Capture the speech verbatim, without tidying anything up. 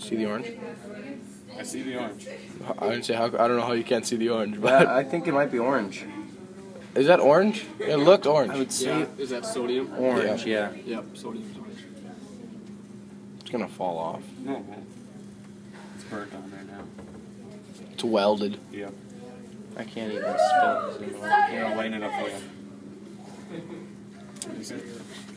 See the orange? I see the orange. I didn't say how. I don't know how you can't see the orange, but I think it might be orange. is that orange? It looked orange. I would say Yeah. Is that sodium? orange. Yeah. Yep, sodium's orange. It's gonna fall off. No, it won't. It's burnt on there now. It's welded. Yep. I can't even spell this anymore. Here, I'll lighten it up for you. Is it-